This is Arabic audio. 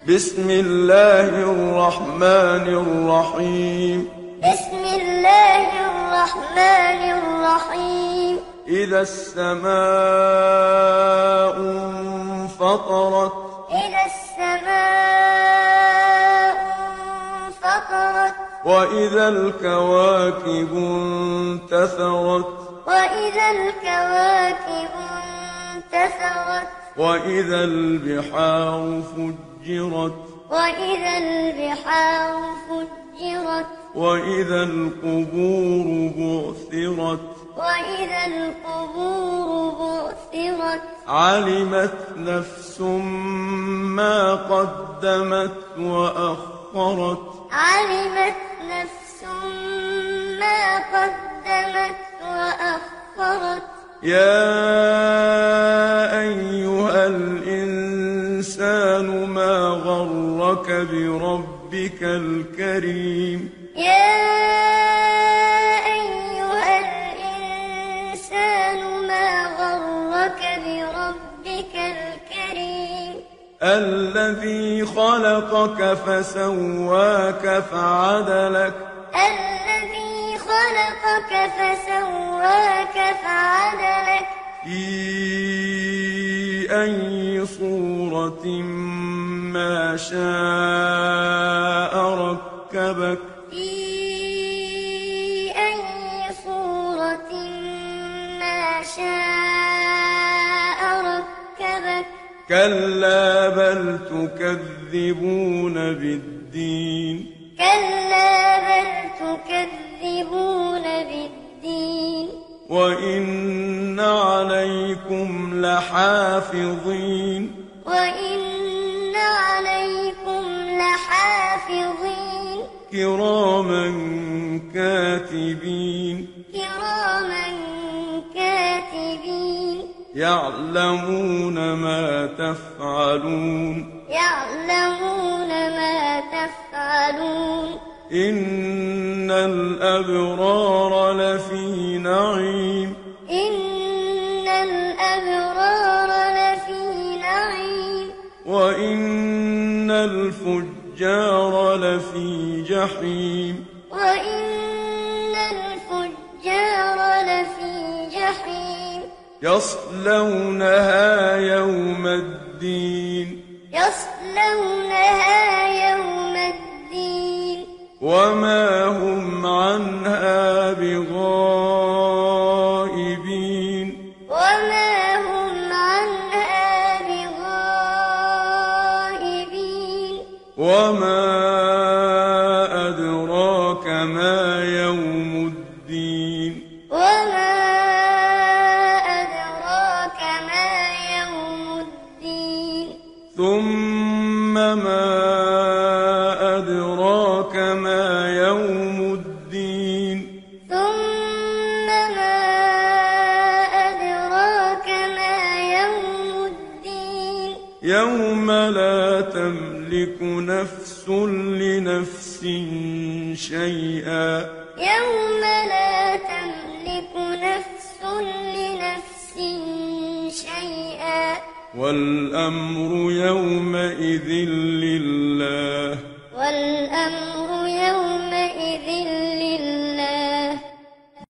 بسم الله الرحمن الرحيم. بسم الله الرحمن الرحيم. إذا السماء انفطرت. إذا السماء انفطرت. وإذا الكواكب انتثرت. وإذا الكواكب انتثرت. وإذا البحار فجرت. وإذا البحار فجرت. وإذا القبور بعثرت. وإذا القبور بعثرت. علمت نفس ما قدمت وأخرت. علمت نفس ما قدمت وأخرت. يا أيها الإنسان ما غرك بربك الكريم. يا أيها الإنسان ما غرك بربك الكريم. الذي خلقك فسواك فعدلك. الذي خلقك فسواك فعدلك. في أي صورة ما شاء ركبك. في أي صورة ما شاء ركبك. كلا بل تكذبون بالدين. كلا بل تكذبون بالدين. وإن عليكم لحافظين. وإن عليكم لحافظين. كراما كاتبين. كراما كاتبين. يعلمون ما تفعلون. يعلمون ما تفعلون. إن الأبرار لفي نعيم. إن الأبرار لفي نعيم. وإن الفجار لفي جحيم. وإن الفجار لفي جحيم. يصلونها يوم الدين. يصلونها يوم الدين. وما هم عنها بغائبين. وما هم عنها بغائبين. وما أدراك ما يوم الدين. وما أدراك ما يوم الدين. ثم ما أدراك ما يوم الدين. ثم ما أدراك ما يوم الدين. يوم لا تملك نفس لنفس شيئا. يوم لا تملك نفس لنفس شيئا. والأمر يومئذ